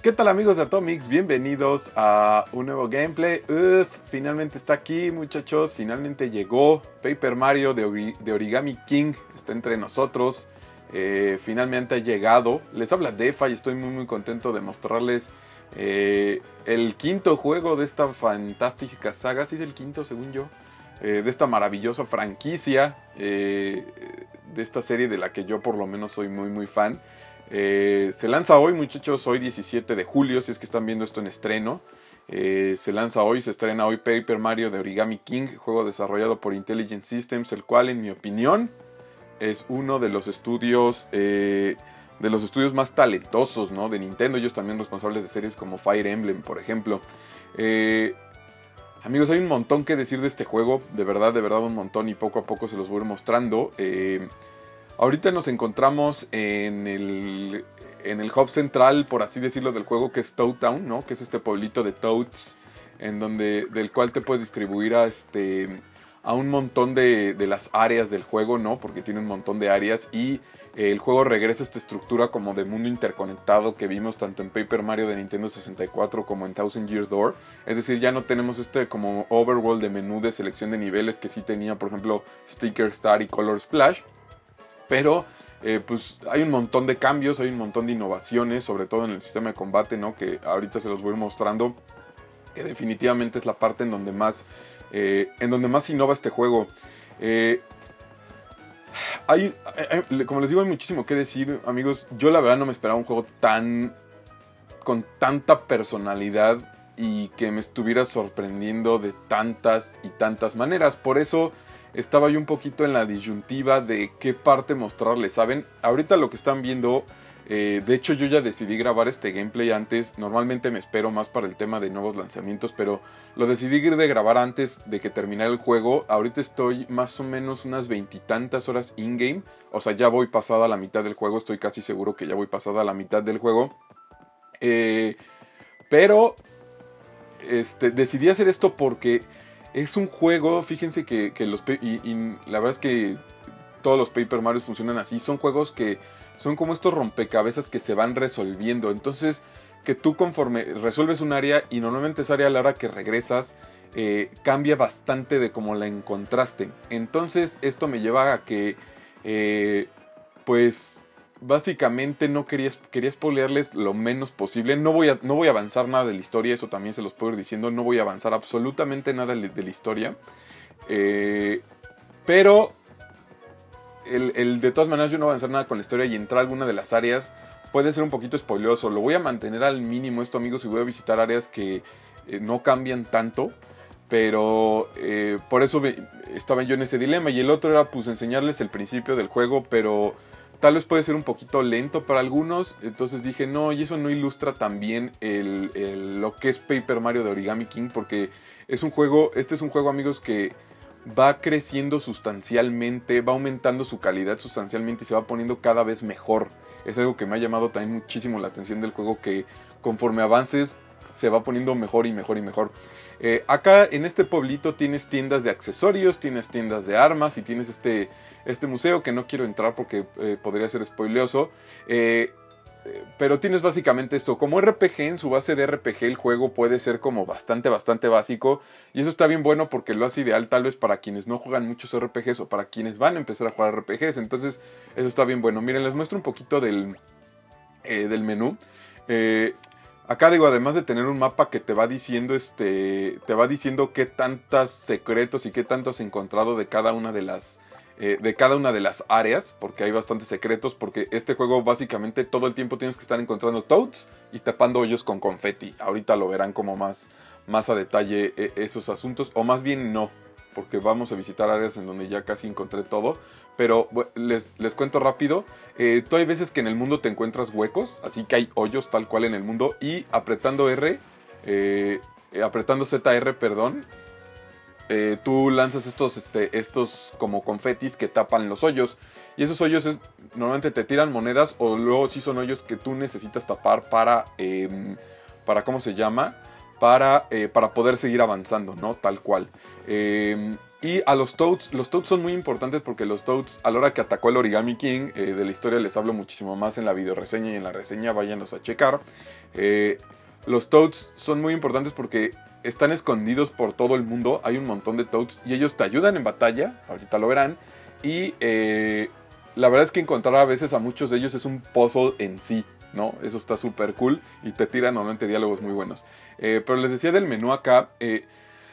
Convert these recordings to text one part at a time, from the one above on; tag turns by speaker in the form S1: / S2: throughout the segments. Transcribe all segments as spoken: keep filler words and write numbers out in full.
S1: ¿Qué tal, amigos de Atomics? Bienvenidos a un nuevo gameplay. Uf, finalmente está aquí, muchachos. Finalmente llegó Paper Mario de, Ori de Origami King. Está entre nosotros. Eh, finalmente ha llegado. Les habla Defa y estoy muy muy contento de mostrarles eh, el quinto juego de esta fantástica saga. Sí es el quinto, según yo. Eh, de esta maravillosa franquicia. Eh, de esta serie de la que yo por lo menos soy muy muy fan. Eh, se lanza hoy, muchachos, hoy diecisiete de julio, si es que están viendo esto en estreno. Eh, se lanza hoy, se estrena hoy Paper Mario de Origami King, juego desarrollado por Intelligent Systems, el cual, en mi opinión, es uno de los estudios eh, de los estudios más talentosos, ¿no?, de Nintendo. Ellos también responsables de series como Fire Emblem, por ejemplo. Eh, amigos, hay un montón que decir de este juego, de verdad, de verdad un montón, y poco a poco se los voy a ir mostrando. Eh... Ahorita nos encontramos en el, en el hub central, por así decirlo, del juego, que es Toad Town, ¿no? Que es este pueblito de Toads, en donde, del cual te puedes distribuir a, este, a un montón de, de las áreas del juego, ¿no? Porque tiene un montón de áreas y eh, el juego regresa a esta estructura como de mundo interconectado que vimos tanto en Paper Mario de Nintendo sesenta y cuatro como en Thousand Year Door. Es decir, ya no tenemos este como overworld de menú de selección de niveles que sí tenía, por ejemplo, Sticker Star y Color Splash. Pero eh, pues hay un montón de cambios, hay un montón de innovaciones, sobre todo en el sistema de combate, ¿no? Que ahorita se los voy a ir mostrando, que definitivamente es la parte en donde más, eh, en donde más innova este juego. Eh, hay, hay, como les digo, hay muchísimo que decir, amigos. Yo la verdad no me esperaba un juego tan, con tanta personalidad y que me estuviera sorprendiendo de tantas y tantas maneras. Por eso estaba yo un poquito en la disyuntiva de qué parte mostrarles, ¿saben? Ahorita lo que están viendo, eh, de hecho yo ya decidí grabar este gameplay antes. Normalmente me espero más para el tema de nuevos lanzamientos, pero lo decidí de grabar antes de que terminara el juego. Ahorita estoy más o menos unas veintitantas horas in-game. O sea, ya voy pasada la mitad del juego, estoy casi seguro que ya voy pasada la mitad del juego. Eh, pero este, decidí hacer esto porque es un juego, fíjense que, que los... Y, y la verdad es que todos los Paper Mario funcionan así. Son juegos que son como estos rompecabezas que se van resolviendo. Entonces, que tú conforme resuelves un área, y normalmente esa área a la hora que regresas, eh, cambia bastante de cómo la encontraste. Entonces, esto me lleva a que, eh, pues... Básicamente no quería, quería spoilearles lo menos posible. No voy, a, no voy a avanzar nada de la historia, eso también se los puedo ir diciendo. No voy a avanzar absolutamente nada de, de la historia. Eh, pero el, el, de todas maneras yo no voy a avanzar nada con la historia y entrar a alguna de las áreas puede ser un poquito spoileoso. Lo voy a mantener al mínimo esto, amigos, y voy a visitar áreas que eh, no cambian tanto. Pero eh, por eso me, estaba yo en ese dilema. Y el otro era pues enseñarles el principio del juego, pero tal vez puede ser un poquito lento para algunos. Entonces dije, no, y eso no ilustra tan bien el, el, lo que es Paper Mario de Origami King. Porque es un juego, este es un juego, amigos, que va creciendo sustancialmente, va aumentando su calidad sustancialmente y se va poniendo cada vez mejor. Es algo que me ha llamado también muchísimo la atención del juego, que conforme avances se va poniendo mejor y mejor y mejor. Eh, acá en este pueblito tienes tiendas de accesorios, tienes tiendas de armas y tienes este... Este museo que no quiero entrar porque eh, podría ser spoileoso. Eh, eh, pero tienes básicamente esto. Como R P G, en su base de R P G, el juego puede ser como bastante, bastante básico. Y eso está bien bueno porque lo hace ideal tal vez para quienes no juegan muchos R P Gs o para quienes van a empezar a jugar R P Gs. Entonces eso está bien bueno. Miren, les muestro un poquito del, eh, del menú. Eh... Acá digo, además de tener un mapa que te va diciendo este, te va diciendo qué tantos secretos y qué tanto has encontrado de cada una de las, eh, de cada una de las áreas, porque hay bastantes secretos, porque este juego básicamente todo el tiempo tienes que estar encontrando Toads y tapando hoyos con confeti. Ahorita lo verán como más, más a detalle eh, esos asuntos, o más bien no, porque vamos a visitar áreas en donde ya casi encontré todo. Pero les, les cuento rápido. Eh, tú hay veces que en el mundo te encuentras huecos, así que hay hoyos tal cual en el mundo. Y apretando R, eh, eh, apretando Z R, perdón, eh, tú lanzas estos, este, estos como confetis que tapan los hoyos. Y esos hoyos es, normalmente te tiran monedas, o luego sí son hoyos que tú necesitas tapar para, eh, para ¿cómo se llama? Para, eh, para poder seguir avanzando, ¿no? Tal cual. Eh... Y a los Toads, los Toads son muy importantes porque los Toads, a la hora que atacó el Origami King, eh, de la historia les hablo muchísimo más en la videoreseña y en la reseña, váyanlos a checar. Eh, los Toads son muy importantes porque están escondidos por todo el mundo, hay un montón de Toads y ellos te ayudan en batalla, ahorita lo verán. Y eh, la verdad es que encontrar a veces a muchos de ellos es un puzzle en sí, ¿no? Eso está súper cool y te tiran normalmente diálogos muy buenos. Eh, pero les decía del menú acá... Eh,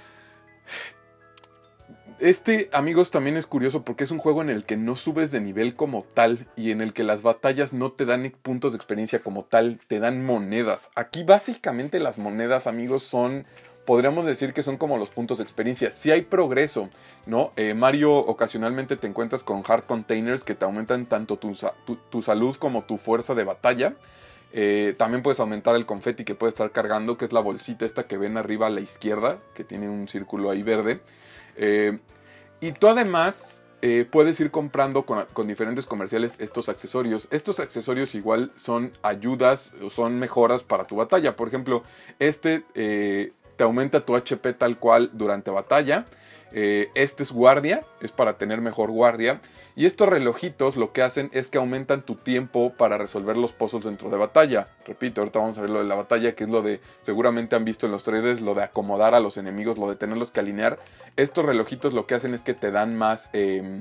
S1: Este, amigos, también es curioso porque es un juego en el que no subes de nivel como tal y en el que las batallas no te dan puntos de experiencia como tal, te dan monedas. Aquí básicamente las monedas, amigos, son, podríamos decir que son como los puntos de experiencia. Sí hay progreso, ¿no? Eh, Mario ocasionalmente te encuentras con Heart Containers que te aumentan tanto tu, tu, tu salud como tu fuerza de batalla. Eh, también puedes aumentar el confeti que puedes estar cargando, que es la bolsita esta que ven arriba a la izquierda, que tiene un círculo ahí verde. Eh, y tú además eh, puedes ir comprando con, con diferentes comerciales estos accesorios. Estos accesorios igual son ayudas o son mejoras para tu batalla. Por ejemplo, este eh, te aumenta tu H P tal cual durante batalla. Eh, este es guardia, es para tener mejor guardia. Y estos relojitos lo que hacen es que aumentan tu tiempo para resolver los puzzles dentro de batalla. Repito, ahorita vamos a ver lo de la batalla, que es lo de, seguramente han visto en los trailers, lo de acomodar a los enemigos, lo de tenerlos que alinear. Estos relojitos lo que hacen es que te dan más, eh,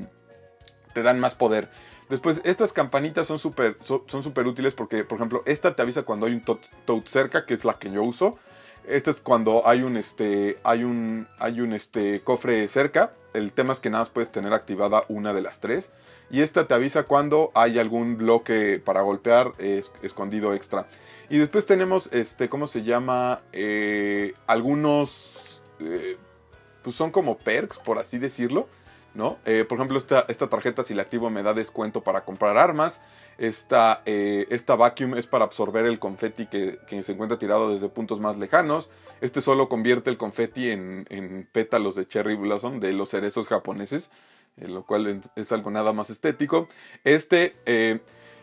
S1: te dan más poder. Después, estas campanitas son súper son súper útiles porque, por ejemplo, esta te avisa cuando hay un Toad, Toad cerca, que es la que yo uso. Este es cuando hay un, este, hay un, hay un este, cofre cerca. El tema es que nada más puedes tener activada una de las tres. Y esta te avisa cuando hay algún bloque para golpear eh, escondido extra. Y después tenemos, este, ¿cómo se llama? Eh, algunos, eh, pues son como perks, por así decirlo, ¿no? Eh, por ejemplo, esta, esta tarjeta, si la activo, me da descuento para comprar armas. Esta, eh, esta vacuum es para absorber el confeti que, que se encuentra tirado desde puntos más lejanos. Este solo convierte el confeti en, en pétalos de cherry blossom de los cerezos japoneses, eh, lo cual es, es algo nada más estético. Este, eh,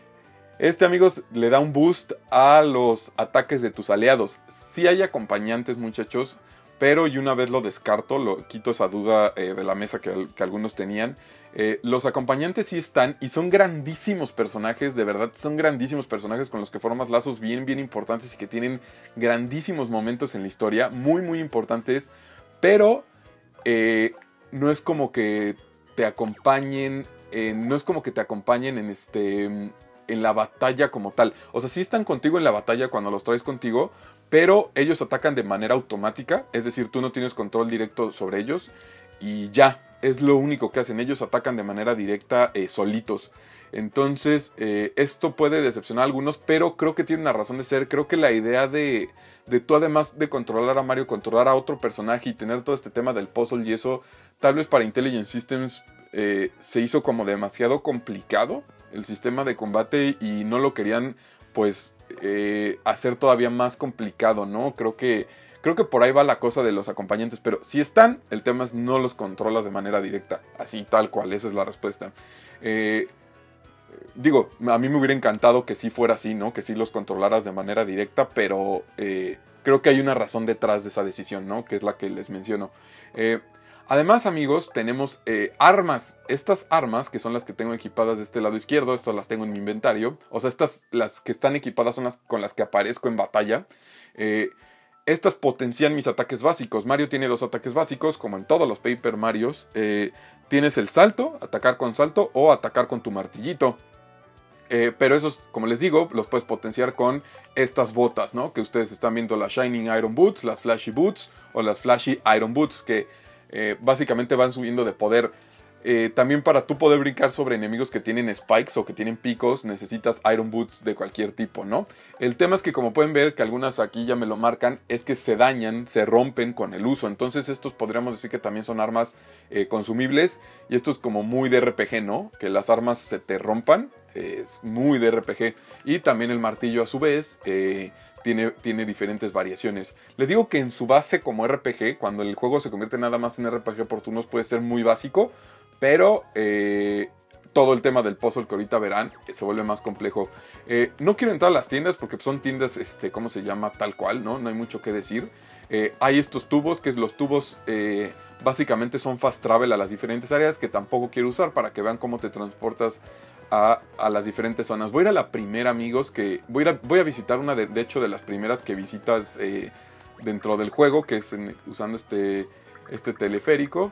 S1: este, amigos, le da un boost a los ataques de tus aliados. Sí hay acompañantes, muchachos, pero y una vez lo descarto, lo quito esa duda eh, de la mesa que, que algunos tenían. Eh, los acompañantes sí están y son grandísimos personajes, de verdad, son grandísimos personajes con los que formas lazos bien, bien importantes y que tienen grandísimos momentos en la historia, muy, muy importantes, pero eh, no es como que te acompañen, eh, no es como que te acompañen en este, en la batalla como tal. O sea, sí están contigo en la batalla cuando los traes contigo, pero ellos atacan de manera automática, es decir, tú no tienes control directo sobre ellos y ya. Es lo único que hacen, ellos atacan de manera directa eh, solitos. Entonces eh, esto puede decepcionar a algunos, pero creo que tiene una razón de ser. Creo que la idea de, de tú, además de controlar a Mario, controlar a otro personaje y tener todo este tema del puzzle y eso, tal vez para Intelligent Systems eh, se hizo como demasiado complicado el sistema de combate y no lo querían pues eh, hacer todavía más complicado, ¿no? Creo que Creo que por ahí va la cosa de los acompañantes, pero si están, el tema es no los controlas de manera directa, así tal cual, esa es la respuesta. Eh, digo, a mí me hubiera encantado que sí fuera así, ¿no? Que sí los controlaras de manera directa, pero eh, creo que hay una razón detrás de esa decisión, ¿no? Que es la que les menciono. Eh, además, amigos, tenemos eh, armas. Estas armas, que son las que tengo equipadas de este lado izquierdo, estas las tengo en mi inventario. O sea, estas, las que están equipadas son las con las que aparezco en batalla. Eh... Estas potencian mis ataques básicos. Mario tiene dos ataques básicos, como en todos los Paper Marios. Eh, tienes el salto, atacar con salto o atacar con tu martillito. Eh, pero esos, como les digo, los puedes potenciar con estas botas, ¿no? Que ustedes están viendo, las Shining Iron Boots, las Flashy Boots o las Flashy Iron Boots, que eh, básicamente van subiendo de poder. Eh, también para tú poder brincar sobre enemigos que tienen spikes o que tienen picos, necesitas Iron Boots de cualquier tipo, ¿no? El tema es que, como pueden ver, que algunas aquí ya me lo marcan, es que se dañan, se rompen con el uso. Entonces estos podríamos decir que también son armas eh, consumibles. Y esto es como muy de R P G, ¿no? Que las armas se te rompan, eh, es muy de R P G. Y también el martillo a su vez eh, tiene, tiene diferentes variaciones. Les digo que en su base como R P G, cuando el juego se convierte nada más en R P G por turnos, puede ser muy básico. Pero eh, todo el tema del puzzle que ahorita verán eh, se vuelve más complejo. Eh, no quiero entrar a las tiendas porque son tiendas, este, ¿cómo se llama? Tal cual, ¿no? No hay mucho que decir. Eh, hay estos tubos, que es los tubos eh, básicamente son fast travel a las diferentes áreas que tampoco quiero usar para que vean cómo te transportas a, a las diferentes zonas. Voy a ir a la primera, amigos, que voy a, ir a, voy a visitar una de, de hecho de las primeras que visitas eh, dentro del juego, que es en, usando este, este teleférico.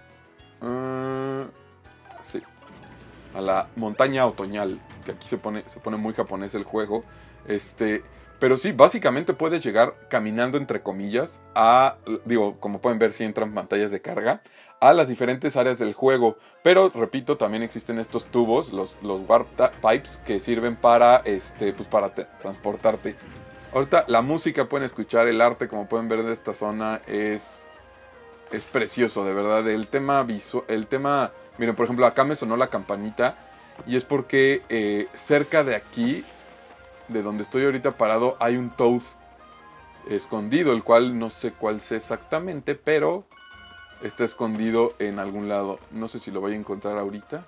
S1: Uh, sí, a la montaña otoñal, que aquí se pone, se pone muy japonés el juego. Este, pero sí, básicamente puedes llegar caminando, entre comillas, a, digo, como pueden ver, si entran pantallas de carga, a las diferentes áreas del juego. Pero, repito, también existen estos tubos, los, los warp pipes, que sirven para, este, pues para te, transportarte. Ahorita la música, pueden escuchar el arte, como pueden ver de esta zona, es... Es precioso, de verdad. El tema visual, el tema... Miren, por ejemplo, acá me sonó la campanita. Y es porque eh, cerca de aquí, de donde estoy ahorita parado, hay un Toad escondido. El cual no sé cuál sea exactamente, pero está escondido en algún lado. No sé si lo voy a encontrar ahorita.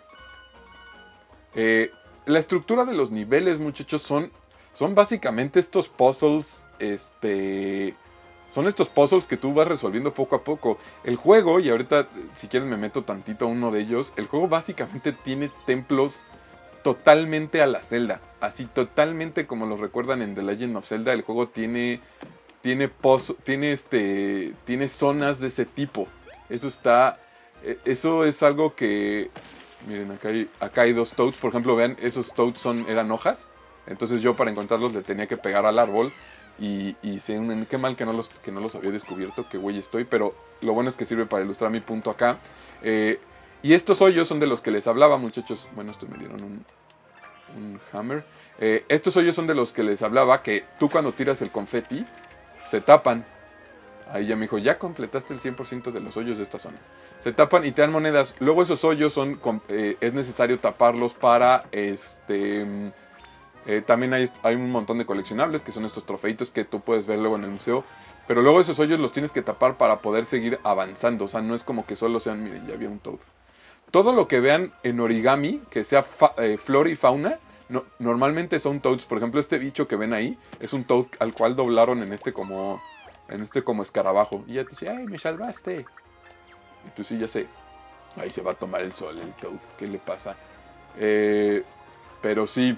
S1: Eh, la estructura de los niveles, muchachos, son, son básicamente estos puzzles, este... Son estos puzzles que tú vas resolviendo poco a poco. El juego, y ahorita si quieren me meto tantito a uno de ellos, el juego básicamente tiene templos totalmente a la Zelda. Así totalmente como los recuerdan en The Legend of Zelda, el juego tiene, tiene, tiene, este, tiene zonas de ese tipo. Eso está, eso es algo que, miren, acá hay, acá hay dos Toads, por ejemplo, vean, esos Toads son, eran hojas. Entonces yo para encontrarlos le tenía que pegar al árbol. Y, y se unen, qué mal que no, los, que no los había descubierto, qué güey estoy, pero lo bueno es que sirve para ilustrar mi punto acá. Eh, y estos hoyos son de los que les hablaba, muchachos. Bueno, estos me dieron un, un hammer. Eh, estos hoyos son de los que les hablaba, que tú cuando tiras el confeti, se tapan. Ahí ya me dijo, ya completaste el cien por ciento de los hoyos de esta zona. Se tapan y te dan monedas. Luego esos hoyos son, eh, es necesario taparlos para, este... Eh, también hay, hay un montón de coleccionables, que son estos trofeitos que tú puedes ver luego en el museo. Pero luego esos hoyos los tienes que tapar para poder seguir avanzando. O sea, no es como que solo sean, miren, ya había un Toad. Todo lo que vean en origami, que sea fa, eh, flora y fauna, no, normalmente son Toads. Por ejemplo, este bicho que ven ahí es un Toad al cual doblaron en este como, en este como escarabajo. Y ya te dice, ¡ay, me salvaste! Y tú sí, ya sé. Ahí se va a tomar el sol el Toad. ¿Qué le pasa? Eh, pero sí...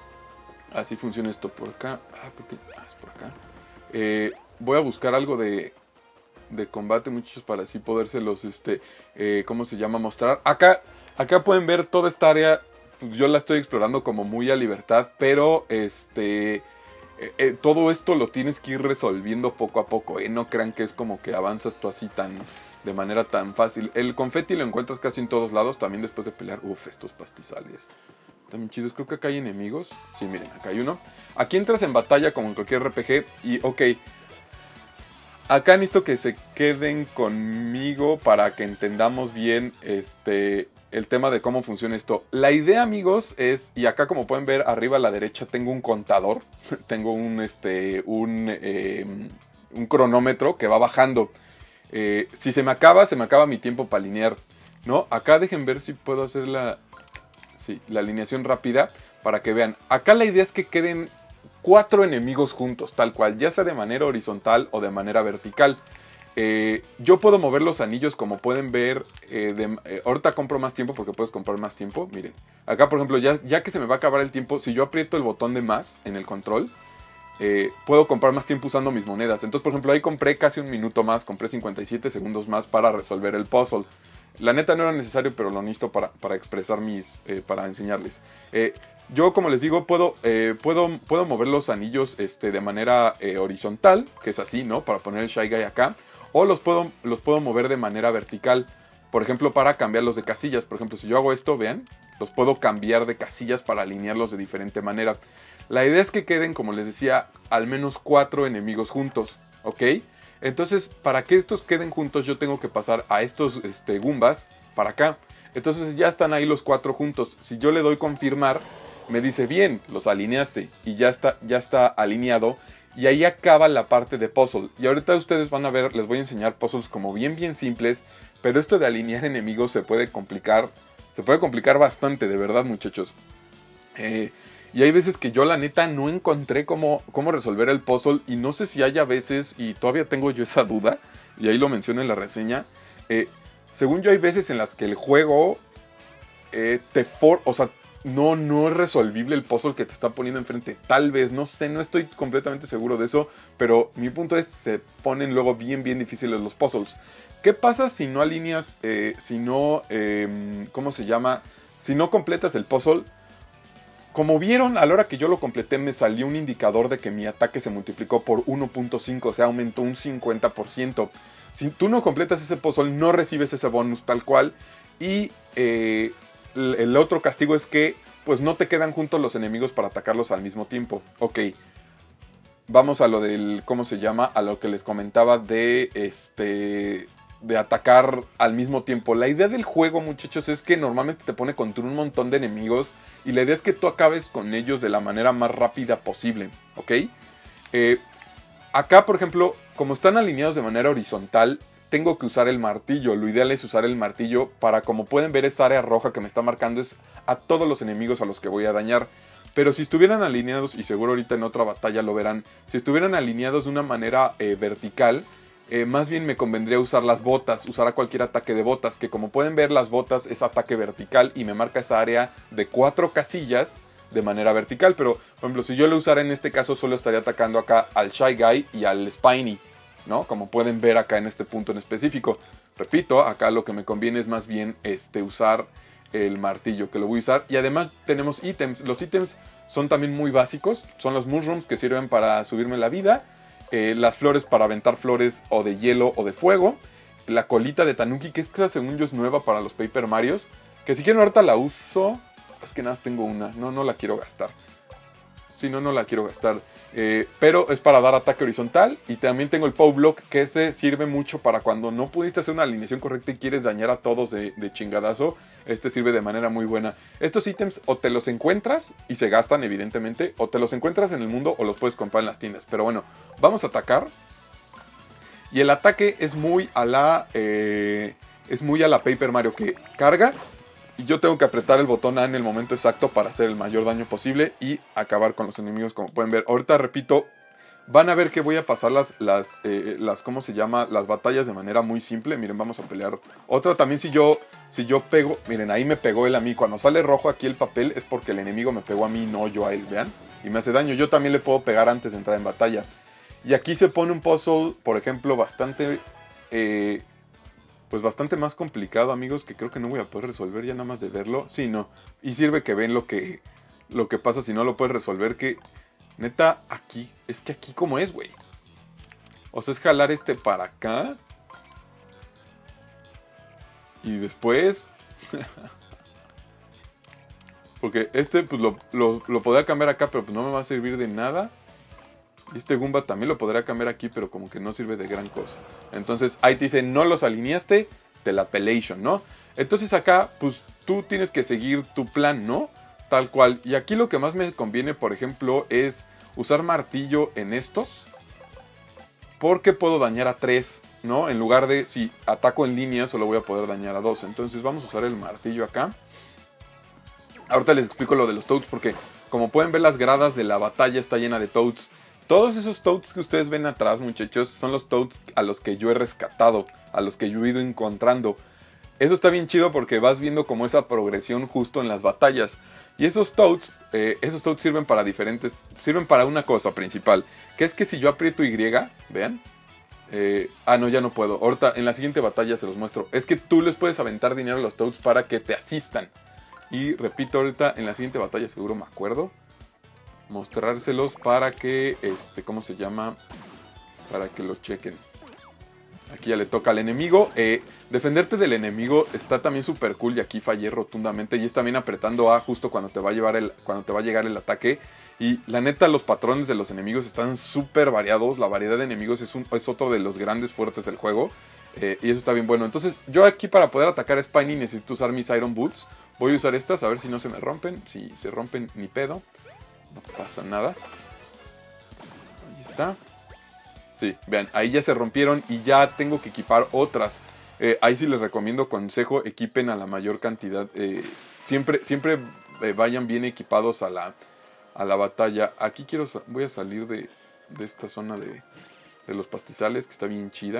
S1: Así funciona esto por acá. Ah, ¿por qué? Ah, es por acá. Eh, voy a buscar algo de, de combate, muchachos, para así podérselos, este, eh, ¿cómo se llama? Mostrar. Acá, acá pueden ver toda esta área. Pues yo la estoy explorando como muy a libertad, pero este, eh, eh, todo esto lo tienes que ir resolviendo poco a poco. ¿eh? No crean que es como que avanzas tú así tan, de manera tan fácil. El confeti lo encuentras casi en todos lados, también después de pelear. Uf, estos pastizales. También chidos, creo que acá hay enemigos. Sí, miren, acá hay uno. Aquí entras en batalla como en cualquier R P G. Y ok, acá necesito que se queden conmigo para que entendamos bien este, el tema de cómo funciona esto. La idea, amigos, es, y acá como pueden ver arriba a la derecha tengo un contador. Tengo un, este, un, eh, un cronómetro que va bajando. Eh, si se me acaba, se me acaba mi tiempo para alinear, ¿no? Acá dejen ver si puedo hacer la... Sí, la alineación rápida para que vean. Acá la idea es que queden cuatro enemigos juntos, tal cual, ya sea de manera horizontal o de manera vertical. Eh, yo puedo mover los anillos, como pueden ver. Eh, de, eh, ahorita compro más tiempo porque puedes comprar más tiempo. Miren, acá por ejemplo, ya, ya que se me va a acabar el tiempo, si yo aprieto el botón de más en el control, eh, puedo comprar más tiempo usando mis monedas. Entonces, por ejemplo, ahí compré casi un minuto más, compré cincuenta y siete segundos más para resolver el puzzle. La neta no era necesario, pero lo necesito para, para expresar mis... Eh, para enseñarles. Eh, yo, como les digo, puedo, eh, puedo, puedo mover los anillos este, de manera eh, horizontal, que es así, ¿no? Para poner el Shy Guy acá. O los puedo, los puedo mover de manera vertical. Por ejemplo, para cambiarlos de casillas. Por ejemplo, si yo hago esto, vean, los puedo cambiar de casillas para alinearlos de diferente manera. La idea es que queden, como les decía, al menos cuatro enemigos juntos, ¿ok? Entonces, para que estos queden juntos, yo tengo que pasar a estos este, Goombas para acá. Entonces ya están ahí los cuatro juntos. Si yo le doy confirmar, me dice, bien, los alineaste. Y ya está, ya está alineado. Y ahí acaba la parte de puzzle. Y ahorita ustedes van a ver, les voy a enseñar puzzles como bien, bien simples. Pero esto de alinear enemigos se puede complicar. Se puede complicar bastante, de verdad, muchachos. Eh... Y hay veces que yo la neta no encontré cómo, cómo resolver el puzzle. Y no sé si haya veces, y todavía tengo yo esa duda, y ahí lo menciono en la reseña, Eh, según yo hay veces en las que el juego eh, te for... O sea, no, no es resolvible el puzzle que te está poniendo enfrente. Tal vez, no sé, no estoy completamente seguro de eso. Pero mi punto es, se ponen luego bien, bien difíciles los puzzles. ¿Qué pasa si no alineas, eh, si no, eh, ¿cómo se llama? Si no completas el puzzle? Como vieron, a la hora que yo lo completé me salió un indicador de que mi ataque se multiplicó por uno punto cinco, o sea, aumentó un cincuenta por ciento. Si tú no completas ese puzzle, no recibes ese bonus tal cual. Y eh, el otro castigo es que pues no te quedan juntos los enemigos para atacarlos al mismo tiempo. Ok, vamos a lo del, ¿cómo se llama? A lo que les comentaba de este... de atacar al mismo tiempo. La idea del juego, muchachos, es que normalmente te pone contra un montón de enemigos y la idea es que tú acabes con ellos de la manera más rápida posible, ¿ok? Eh, acá, por ejemplo, como están alineados de manera horizontal, tengo que usar el martillo. Lo ideal es usar el martillo para, como pueden ver, esa área roja que me está marcando es a todos los enemigos a los que voy a dañar. Pero si estuvieran alineados, y seguro ahorita en otra batalla lo verán, si estuvieran alineados de una manera eh, vertical, Eh, más bien me convendría usar las botas, usar a cualquier ataque de botas, que como pueden ver las botas es ataque vertical y me marca esa área de cuatro casillas de manera vertical, pero por ejemplo si yo lo usara en este caso solo estaría atacando acá al Shy Guy y al Spiny, ¿no? Como pueden ver acá en este punto en específico. Repito, acá lo que me conviene es más bien este, usar el martillo, que lo voy a usar, y además tenemos ítems. Los ítems son también muy básicos, son los mushrooms que sirven para subirme la vida. Eh, las flores para aventar flores o de hielo o de fuego. La colita de Tanuki, que es que según yo es nueva para los Paper Marios. Que si quieren ahorita la uso. Es que nada más tengo una. No, no la quiero gastar. Si no, no la quiero gastar. Eh, pero es para dar ataque horizontal. Y también tengo el Pow Block, que ese sirve mucho para cuando no pudiste hacer una alineación correcta y quieres dañar a todos de, de chingadazo. Este sirve de manera muy buena. Estos ítems o te los encuentras y se gastan evidentemente, o te los encuentras en el mundo o los puedes comprar en las tiendas. Pero bueno, vamos a atacar. Y el ataque es muy a la... Eh, es muy a la Paper Mario, que carga. Y yo tengo que apretar el botón A en el momento exacto para hacer el mayor daño posible y acabar con los enemigos, como pueden ver. Ahorita repito, van a ver que voy a pasar las, las, eh, las, ¿cómo se llama? Las batallas de manera muy simple. Miren, vamos a pelear. Otra también si yo, si yo pego, miren, ahí me pegó él a mí. Cuando sale rojo aquí el papel es porque el enemigo me pegó a mí, no yo a él, vean. Y me hace daño. Yo también le puedo pegar antes de entrar en batalla. Y aquí se pone un puzzle, por ejemplo, bastante... Eh, pues bastante más complicado, amigos, que creo que no voy a poder resolver ya nada más de verlo. Sí, no. Y sirve que ven lo que, lo que pasa si no lo puedes resolver, que neta, aquí, es que aquí como es, güey. O sea, es jalar este para acá. Y después... porque este, pues lo, lo, lo podría cambiar acá, pero pues no me va a servir de nada. Y este Goomba también lo podría cambiar aquí, pero como que no sirve de gran cosa. Entonces ahí te dice, no los alineaste, te la pelation, ¿no? Entonces acá, pues tú tienes que seguir tu plan, ¿no? Tal cual. Y aquí lo que más me conviene, por ejemplo, es usar martillo en estos. Porque puedo dañar a tres, ¿no? En lugar de, si ataco en línea, solo voy a poder dañar a dos. Entonces vamos a usar el martillo acá. Ahorita les explico lo de los Toads, porque como pueden ver, las gradas de la batalla está llena de Toads. Todos esos Toads que ustedes ven atrás, muchachos, son los Toads a los que yo he rescatado, a los que yo he ido encontrando. Eso está bien chido porque vas viendo como esa progresión justo en las batallas. Y esos Toads, eh, esos Toads sirven para diferentes, sirven para una cosa principal, que es que si yo aprieto Y, vean, eh, ah no, ya no puedo, ahorita en la siguiente batalla se los muestro. Es que tú les puedes aventar dinero a los Toads para que te asistan. Y repito, ahorita en la siguiente batalla seguro me acuerdo mostrárselos para que, este, ¿cómo se llama? Para que lo chequen. Aquí ya le toca al enemigo. Eh, defenderte del enemigo está también súper cool y aquí fallé rotundamente. Y es también apretando A justo cuando te va a llevar el, cuando te va a llegar el ataque. Y la neta, los patrones de los enemigos están súper variados. La variedad de enemigos es, un, es otro de los grandes fuertes del juego. Eh, y eso está bien bueno. Entonces yo aquí para poder atacar a Spiny necesito usar mis Iron Boots. Voy a usar estas a ver si no se me rompen. Si se rompen, ni pedo. No pasa nada. Ahí está. Sí, vean, ahí ya se rompieron y ya tengo que equipar otras. Eh, ahí sí les recomiendo, consejo, equipen a la mayor cantidad. Eh, siempre siempre eh, vayan bien equipados a la, a la batalla. Aquí quiero voy a salir de, de esta zona de, de los pastizales, que está bien chida.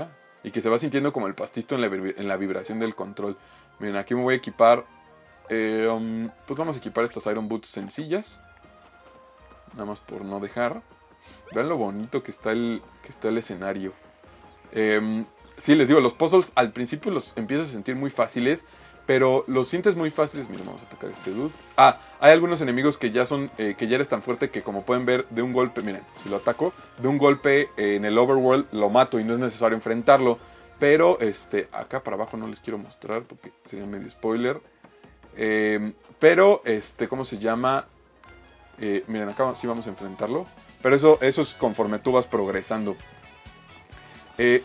S1: y que se va sintiendo como el pastizo en la, en la vibración del control. Miren, aquí me voy a equipar, eh, um, pues vamos a equipar estas Iron Boots sencillas, nada más por no dejar. Vean lo bonito que está el, que está el escenario. Eh, sí, les digo, los puzzles al principio los empiezas a sentir muy fáciles, pero los sientes muy fáciles. Miren, vamos a atacar a este dude. Ah, hay algunos enemigos que ya son, eh, que ya eres tan fuerte que, como pueden ver, de un golpe, miren, si lo ataco, de un golpe eh, en el overworld lo mato y no es necesario enfrentarlo. Pero, este, acá para abajo no les quiero mostrar porque sería medio spoiler. Eh, pero, este, ¿cómo se llama? Eh, miren, acá sí vamos a enfrentarlo. Pero eso, eso es conforme tú vas progresando. Eh,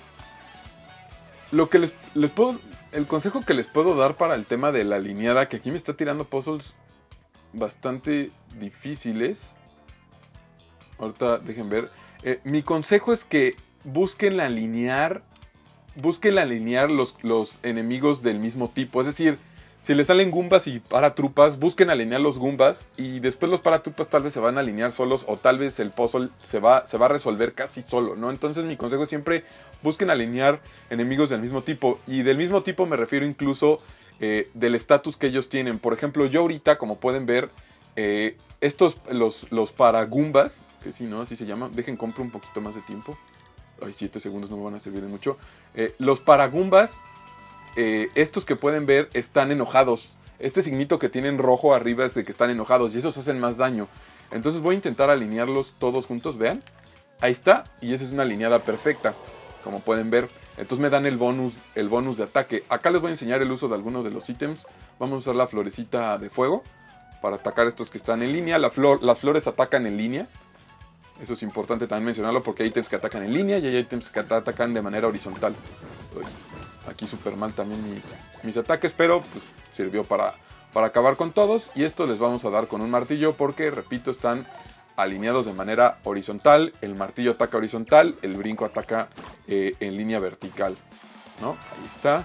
S1: lo que les, les puedo... El consejo que les puedo dar para el tema de la lineada, que aquí me está tirando puzzles bastante difíciles. Ahorita dejen ver. Eh, mi consejo es que busquen alinear, busquen alinear los, los enemigos del mismo tipo. Es decir, si les salen Goombas y paratrupas, busquen alinear los Goombas y después los paratrupas tal vez se van a alinear solos o tal vez el puzzle se va, se va a resolver casi solo, ¿no? Entonces mi consejo es siempre busquen alinear enemigos del mismo tipo, y del mismo tipo me refiero incluso eh, del estatus que ellos tienen. Por ejemplo, yo ahorita, como pueden ver, eh, estos, los, los paragoombas, que si no, así se llaman, dejen compro un poquito más de tiempo. Ay, siete segundos no me van a servir de mucho. Eh, los paragoombas, eh, estos que pueden ver, están enojados. Este signito que tienen rojo arriba es de que están enojados y esos hacen más daño. Entonces voy a intentar alinearlos todos juntos, vean. Ahí está, y esa es una alineada perfecta, como pueden ver. Entonces me dan el bonus, el bonus de ataque. Acá les voy a enseñar el uso de algunos de los ítems. Vamos a usar la florecita de fuego para atacar a estos que están en línea. La flor, las flores atacan en línea. Eso es importante también mencionarlo porque hay ítems que atacan en línea y hay ítems que atacan de manera horizontal. Uy, aquí súper mal también mis, mis ataques, pero pues sirvió para, para acabar con todos. Y esto les vamos a dar con un martillo porque, repito, están alineados de manera horizontal. El martillo ataca horizontal, el brinco ataca eh, en línea vertical, ¿no? Ahí está.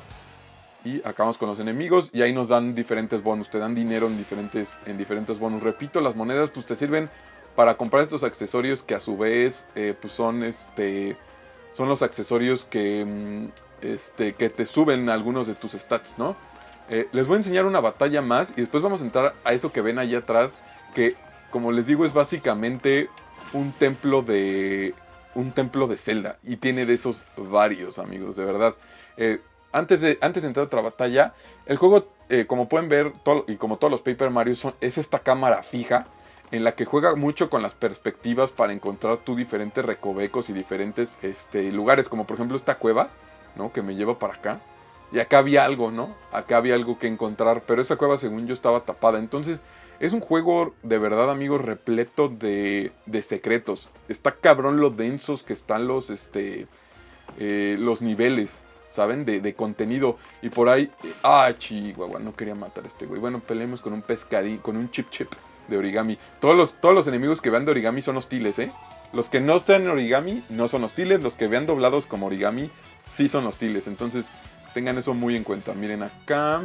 S1: Y acabamos con los enemigos y ahí nos dan diferentes bonus. Te dan dinero en diferentes, en diferentes bonus. Repito, las monedas pues te sirven para comprar estos accesorios que a su vez eh, pues son, este, son los accesorios que, este, que te suben algunos de tus stats, ¿no? Eh, les voy a enseñar una batalla más y después vamos a entrar a eso que ven ahí atrás, que, como les digo, es básicamente un templo de un templo de Zelda. Y tiene de esos varios, amigos, de verdad. Eh, antes, de, antes de entrar a otra batalla, el juego, eh, como pueden ver, todo, y como todos los Paper Mario, son, es esta cámara fija, en la que juega mucho con las perspectivas para encontrar tú diferentes recovecos y diferentes este, lugares. Como por ejemplo esta cueva, ¿no? Que me lleva para acá. Y acá había algo, ¿no? Acá había algo que encontrar, pero esa cueva, según yo, estaba tapada. Entonces es un juego de verdad, amigos, repleto de, de secretos. Está cabrón lo densos que están los, este, eh, los niveles, ¿saben? De, de contenido. Y por ahí... Eh, ah, chihuahua, no quería matar a este güey. Bueno, peleemos con un pescadín, con un chip chip de origami. Todos los, todos los enemigos que vean de origami son hostiles, ¿eh? Los que no están en origami no son hostiles. Los que vean doblados como origami sí son hostiles. Entonces tengan eso muy en cuenta. Miren acá.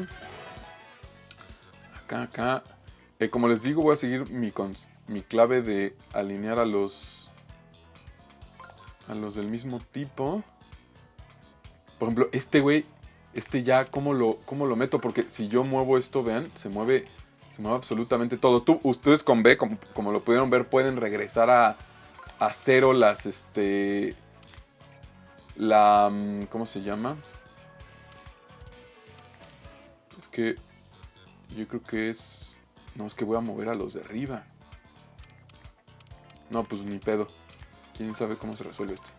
S1: Acá, acá. Eh, como les digo, voy a seguir mi, cons mi clave de alinear a los... A los del mismo tipo. Por ejemplo, este güey... Este ya, ¿cómo lo, cómo lo meto? Porque si yo muevo esto, vean, se mueve... Se mueve absolutamente todo. Tú, ustedes con B, como, como lo pudieron ver, pueden regresar a, a cero las, este... La... ¿Cómo se llama? Es que... Yo creo que es... No, es que voy a mover a los de arriba. No, pues ni pedo. ¿Quién sabe cómo se resuelve esto?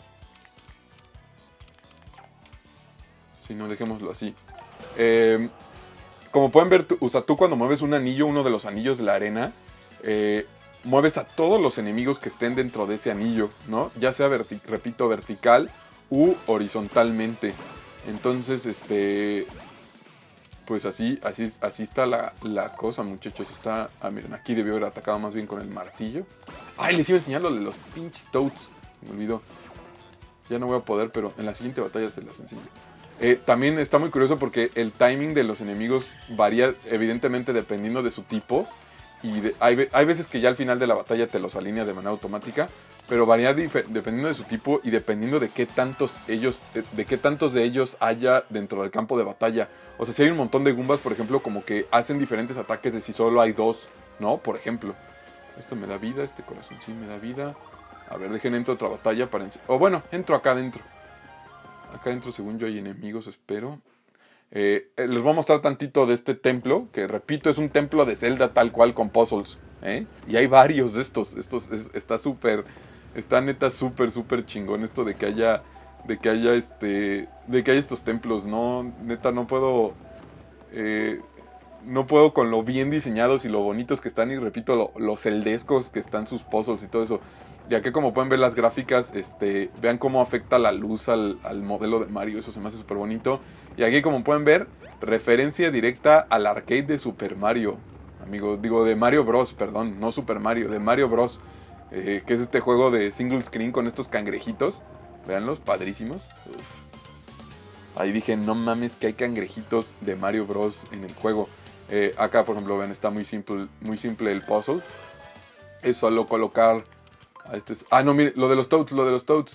S1: Si no, dejémoslo así. Eh... Como pueden ver, tú, o sea, tú cuando mueves un anillo, uno de los anillos de la arena, eh, mueves a todos los enemigos que estén dentro de ese anillo, ¿no? Ya sea, verti repito, vertical u horizontalmente. Entonces, este... Pues así, así, así está la, la cosa, muchachos. Está... Ah, miren, aquí debió haber atacado más bien con el martillo. ¡Ay, les iba a enseñar lo de los pinches Toads! Me olvidó. Ya no voy a poder, pero en la siguiente batalla se las enseño. Eh, también está muy curioso porque el timing de los enemigos varía evidentemente dependiendo de su tipo. Y de, hay, hay veces que ya al final de la batalla te los alinea de manera automática. pero varía dependiendo de su tipo y dependiendo de qué tantos ellos, de, de qué tantos de ellos haya dentro del campo de batalla. O sea, si hay un montón de Goombas, por ejemplo, como que hacen diferentes ataques de si solo hay dos, ¿no? Por ejemplo. Esto me da vida, este corazón sí me da vida. A ver, dejen entro a otra batalla para... O bueno, entro acá adentro. Acá adentro, según yo, hay enemigos, espero. Eh, eh, les voy a mostrar tantito de este templo, que repito, es un templo de Zelda tal cual con puzzles. ¿eh? Y hay varios de estos. Estos es, está súper... Está neta súper, súper chingón esto de que haya... De que haya este... De que haya estos templos, ¿no? Neta, no puedo... Eh, no puedo con lo bien diseñados y lo bonitos que están. Y repito, lo, lo celdescos que están sus puzzles y todo eso. Ya que como pueden ver las gráficas, este, vean cómo afecta la luz al, al modelo de Mario. Eso se me hace súper bonito. Y aquí como pueden ver, referencia directa al arcade de Super Mario. Amigo, digo de Mario Bros, perdón, no Super Mario, de Mario Bros. Eh, que es este juego de single screen con estos cangrejitos. Veanlos, padrísimos. Uf. Ahí dije, no mames que hay cangrejitos de Mario Bros en el juego. Eh, acá, por ejemplo, ven, está muy simple, muy simple el puzzle. Es solo colocar... A este es, ah, no, mire, lo de los Toads, lo de los Toads.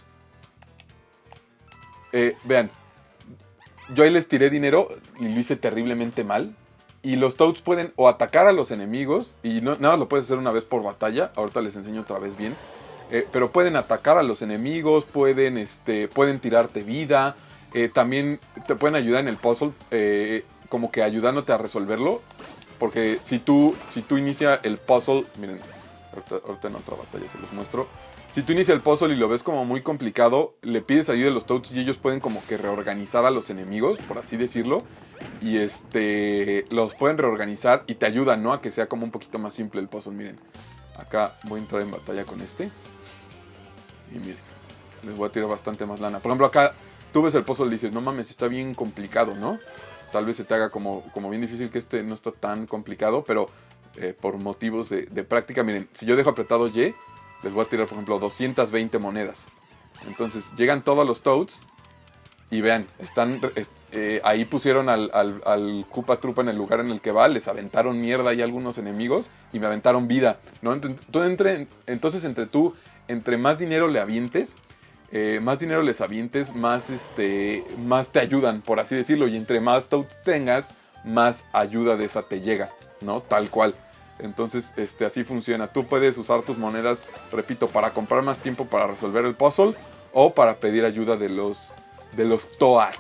S1: Eh, vean, yo ahí les tiré dinero y lo hice terriblemente mal. Y los Toads pueden o atacar a los enemigos, y no, nada más lo puedes hacer una vez por batalla. Ahorita les enseño otra vez bien. Eh, pero pueden atacar a los enemigos, pueden, este, pueden tirarte vida. Eh, también te pueden ayudar en el puzzle, eh, como que ayudándote a resolverlo. Porque si tú, si tú inicia el puzzle, miren, ahorita, ahorita en otra batalla se los muestro. Si tú inicias el puzzle y lo ves como muy complicado, le pides ayuda a los Toads y ellos pueden como que reorganizar a los enemigos, por así decirlo. Y este los pueden reorganizar y te ayudan, ¿no? A que sea como un poquito más simple el puzzle. Miren, acá voy a entrar en batalla con este. Y miren, les voy a tirar bastante más lana. Por ejemplo, acá tú ves el puzzle y dices, no mames, está bien complicado, ¿no? Tal vez se te haga como, como bien difícil, que este no está tan complicado, pero eh, por motivos de, de práctica, miren, si yo dejo apretado Y, les voy a tirar, por ejemplo, doscientas veinte monedas. Entonces, llegan todos los Toads y vean, están eh, ahí pusieron al, al, al Koopa Troopa en el lugar en el que va, les aventaron mierda ahí algunos enemigos y me aventaron vida, ¿no? Entonces, entre, entonces, entre tú, entre más dinero le avientes, Eh, más dinero les avientes, más, este, más te ayudan, por así decirlo. Y entre más Toads tengas, más ayuda de esa te llega, ¿no? Tal cual. Entonces, este, así funciona. Tú puedes usar tus monedas, repito, para comprar más tiempo para resolver el puzzle o para pedir ayuda de los, de los Toads.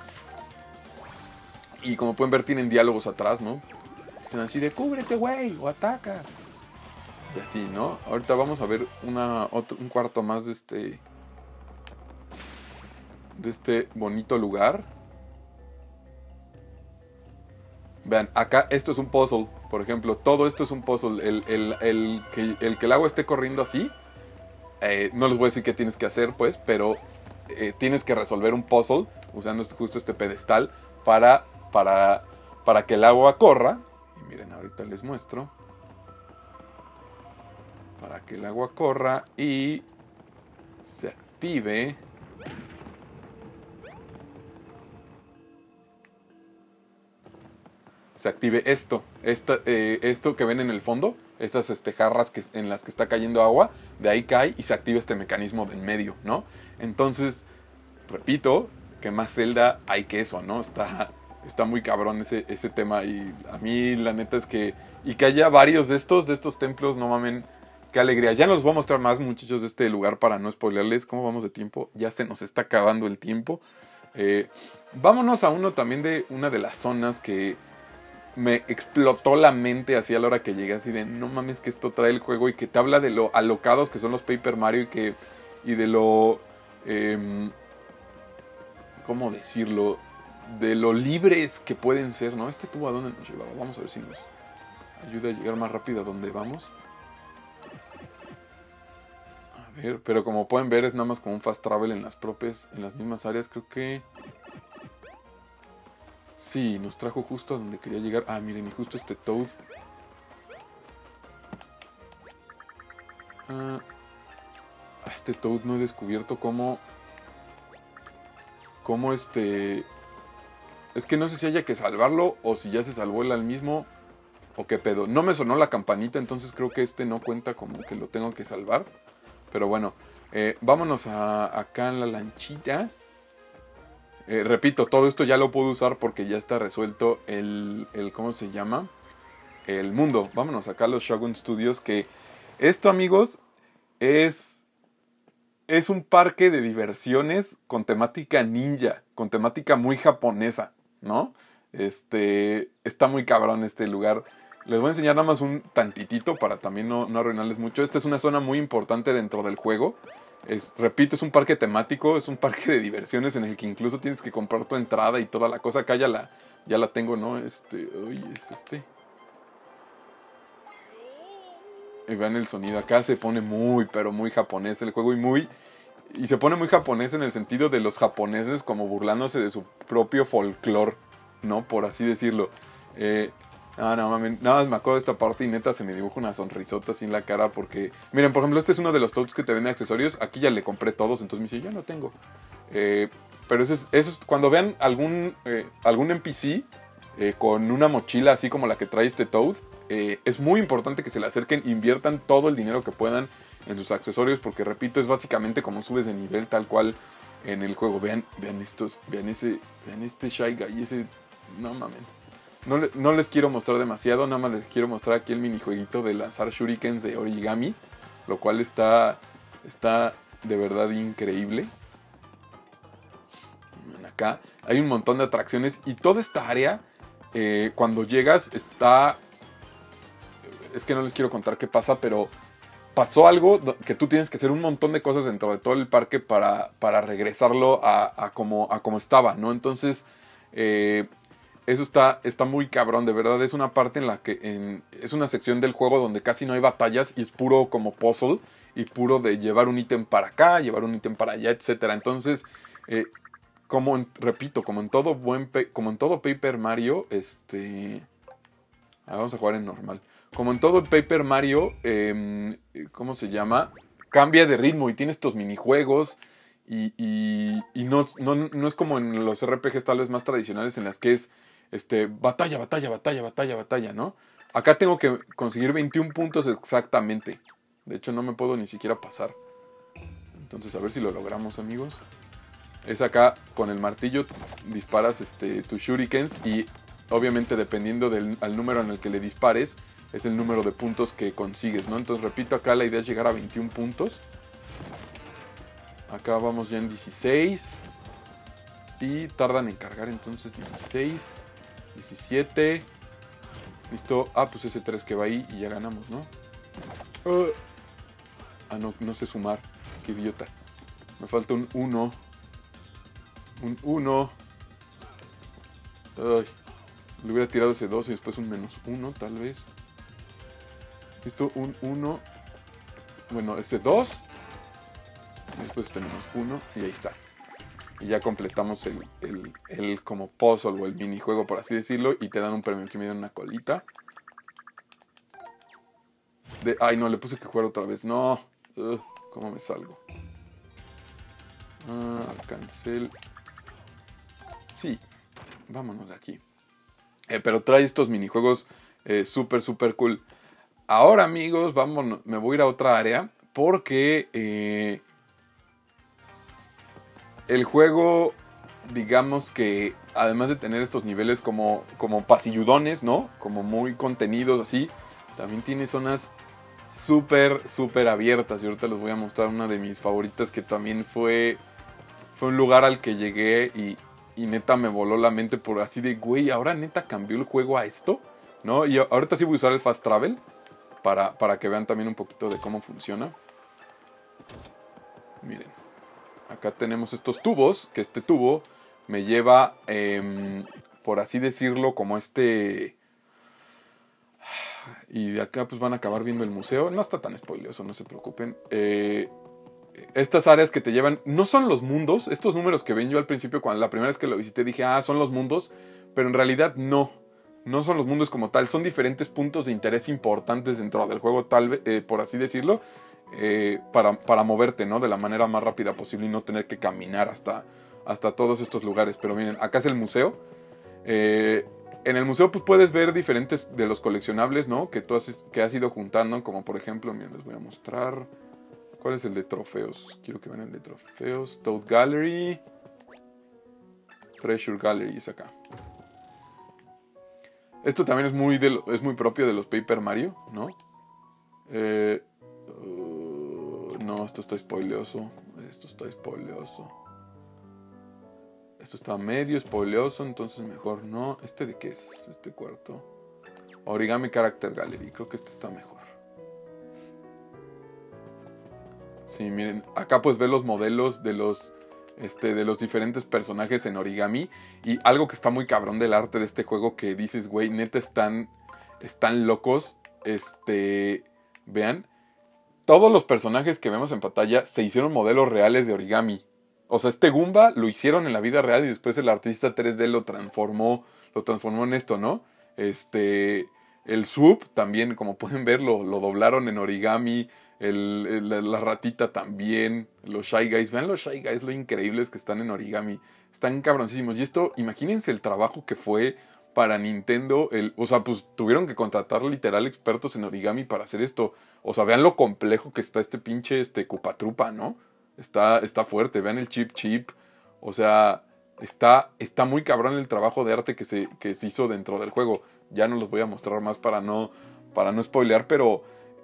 S1: Y como pueden ver, tienen diálogos atrás, ¿no? Dicen así de, cúbrete, güey, o ataca. Y así, ¿no? Ahorita vamos a ver una, otro, un cuarto más de este... de este bonito lugar. Vean, acá esto es un puzzle. Por ejemplo, todo esto es un puzzle. El, el, el, que, el que el agua esté corriendo así, eh, no les voy a decir qué tienes que hacer, pues, pero eh, tienes que resolver un puzzle usando justo este pedestal para, para, para que el agua corra. Y miren, ahorita les muestro. Para que el agua corra y se active. Se active esto, esta, eh, esto que ven en el fondo, estas este, jarras que, en las que está cayendo agua, de ahí cae y se activa este mecanismo de en medio, ¿no? Entonces, repito, que más Zelda hay que eso, ¿no? Está, está muy cabrón ese, ese tema y a mí la neta es que, y que haya varios de estos, de estos templos, no mamen, qué alegría. Ya nos voy a mostrar más, muchachos, de este lugar para no spoilerles. ¿Cómo vamos de tiempo? Ya se nos está acabando el tiempo. Eh, vámonos a uno también de una de las zonas que me explotó la mente así a la hora que llegué, así de no mames que esto trae el juego y que te habla de lo alocados que son los Paper Mario y que y de lo eh, ¿cómo decirlo? De lo libres que pueden ser, ¿no? Este tubo a dónde nos llevaba, vamos a ver si nos ayuda a llegar más rápido a donde vamos. A ver, pero como pueden ver es nada más como un fast travel en las propias, en las mismas áreas, creo que sí, nos trajo justo a donde quería llegar. Ah, miren, y justo este Toad. Ah, este Toad no he descubierto cómo... Cómo este... Es que no sé si haya que salvarlo o si ya se salvó él al mismo o qué pedo. No me sonó la campanita, entonces creo que este no cuenta como que lo tengo que salvar. Pero bueno, Eh, vámonos a, acá en la lanchita. Eh, repito, todo esto ya lo puedo usar porque ya está resuelto el, el ¿cómo se llama? El mundo. Vámonos acá a los Shogun Studios, que esto, amigos, es, es un parque de diversiones con temática ninja, con temática muy japonesa, ¿no? Este, está muy cabrón este lugar. Les voy a enseñar nada más un tantitito para también no, no arruinarles mucho. Esta es una zona muy importante dentro del juego. Es, repito, es un parque temático, es un parque de diversiones en el que incluso tienes que comprar tu entrada y toda la cosa. Acá ya la, ya la tengo, ¿no? Este, uy, es este. Y vean el sonido, acá se pone muy, pero muy japonés el juego y muy... Y se pone muy japonés en el sentido de los japoneses como burlándose de su propio folclore, ¿no? Por así decirlo. Eh, ah, no, mami, nada más me acuerdo de esta parte y neta se me dibuja una sonrisota así en la cara porque... Miren, por ejemplo, este es uno de los toads que te venden accesorios. Aquí ya le compré todos, entonces me dice, yo no tengo. Eh, pero eso es, eso es... Cuando vean algún, eh, algún N P C eh, con una mochila así como la que trae este toad, eh, es muy importante que se le acerquen, inviertan todo el dinero que puedan en sus accesorios, porque repito, es básicamente como subes de nivel tal cual en el juego. Vean, vean estos, vean ese, vean este Shy Guy, ese, no mames. No, le, no les quiero mostrar demasiado, nada más les quiero mostrar aquí el minijueguito de lanzar shurikens de origami, lo cual está, está de verdad increíble. Acá hay un montón de atracciones y toda esta área, eh, cuando llegas, está... Es que no les quiero contar qué pasa, pero pasó algo que tú tienes que hacer un montón de cosas dentro de todo el parque para, para regresarlo a, a, como, a como estaba, ¿no? Entonces, eh, eso está, está muy cabrón, de verdad. Es una parte en la que en, es una sección del juego donde casi no hay batallas y es puro como puzzle y puro de llevar un ítem para acá, llevar un ítem para allá, etcétera. Entonces, eh, como en, repito, como en todo buen, como en todo Paper Mario, este, ah, vamos a jugar en normal. Como en todo el Paper Mario, eh, ¿cómo se llama? Cambia de ritmo y tiene estos minijuegos. Y, y, y no, no, no es como en los R P Gs tal vez más tradicionales en las que es este, batalla, batalla, batalla, batalla, batalla, ¿no? Acá tengo que conseguir veintiún puntos exactamente. De hecho no me puedo ni siquiera pasar. Entonces a ver si lo logramos, amigos. Es acá con el martillo disparas este, tus shurikens y obviamente dependiendo del al número en el que le dispares es el número de puntos que consigues, ¿no? Entonces, repito, acá la idea es llegar a veintiún puntos. Acá vamos ya en dieciséis. Y tardan en cargar, entonces dieciséis, diecisiete. Listo. Ah, pues ese tres que va ahí y ya ganamos, ¿no? Uh. Ah, no, no sé sumar. Qué idiota. Me falta un uno. Un uno. Ay. Le hubiera tirado ese dos y después un menos uno, tal vez. Listo, un uno. Bueno, este dos. Y después tenemos uno y ahí está. Y ya completamos el, el, el como puzzle o el minijuego, por así decirlo. Y te dan un premio. Aquí me dan una colita. De, ay, no, le puse que jugar otra vez. No. Uh, ¿Cómo me salgo? Ah, cancel. Sí. Vámonos de aquí. Eh, pero trae estos minijuegos eh, súper, súper cool. Ahora, amigos, vamos, me voy a ir a otra área porque eh, el juego, digamos que además de tener estos niveles como, como pasilludones, ¿no? Como muy contenidos así, también tiene zonas súper, súper abiertas. Y ahorita les voy a mostrar una de mis favoritas que también fue, fue un lugar al que llegué y, y neta me voló la mente por así de, güey, ahora neta cambió el juego a esto, ¿no? Y ahorita sí voy a usar el Fast Travel. Para, para que vean también un poquito de cómo funciona. Miren. Acá tenemos estos tubos. Que este tubo me lleva, eh, por así decirlo, como este... Y de acá pues van a acabar viendo el museo. No está tan spoileoso, no se preocupen. Eh, estas áreas que te llevan... No son los mundos. Estos números que ven yo al principio, cuando la primera vez que lo visité, dije, ah, son los mundos. Pero en realidad no. No son los mundos como tal, son diferentes puntos de interés importantes dentro del juego, tal vez, eh, por así decirlo, eh, para, para moverte, ¿no? De la manera más rápida posible y no tener que caminar hasta, hasta todos estos lugares. Pero miren, acá es el museo. Eh, en el museo pues, puedes ver diferentes de los coleccionables, ¿no? Que tú has, que has ido juntando, como por ejemplo, miren, les voy a mostrar. ¿Cuál es el de trofeos? Quiero que vean el de trofeos. Toad Gallery. Treasure Gallery es acá. Esto también es muy, de, es muy propio de los Paper Mario, ¿no? Eh, uh, no, esto está spoileoso. Esto está spoileoso. Esto está medio spoileoso, entonces mejor no. ¿Este de qué es? Este cuarto. Origami Character Gallery. Creo que este está mejor. Sí, miren. Acá puedes ver los modelos de los, este, de los diferentes personajes en origami. Y algo que está muy cabrón del arte de este juego que dices, güey, neta están, están locos. Este, vean. Todos los personajes que vemos en pantalla se hicieron modelos reales de origami. O sea, este Goomba lo hicieron en la vida real y después el artista tres D lo transformó, lo transformó en esto, ¿no? Este, el Swoop también, como pueden ver, lo, lo doblaron en origami. El, el, la ratita también. Los Shy Guys, vean los Shy Guys, lo increíbles que están en origami. Están cabroncísimos. Y esto, imagínense el trabajo que fue para Nintendo. El, o sea, pues tuvieron que contratar literal expertos en origami para hacer esto. O sea, vean lo complejo que está este pinche este, Cupatrupa, ¿no? Está, está fuerte, vean el Chip Chip. O sea, está, está muy cabrón el trabajo de arte que se, que se hizo dentro del juego. Ya no los voy a mostrar más para no, para no spoilear, pero